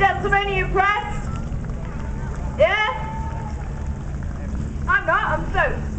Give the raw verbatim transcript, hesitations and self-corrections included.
gentlemen, are you impressed? Yeah? I'm not, I'm so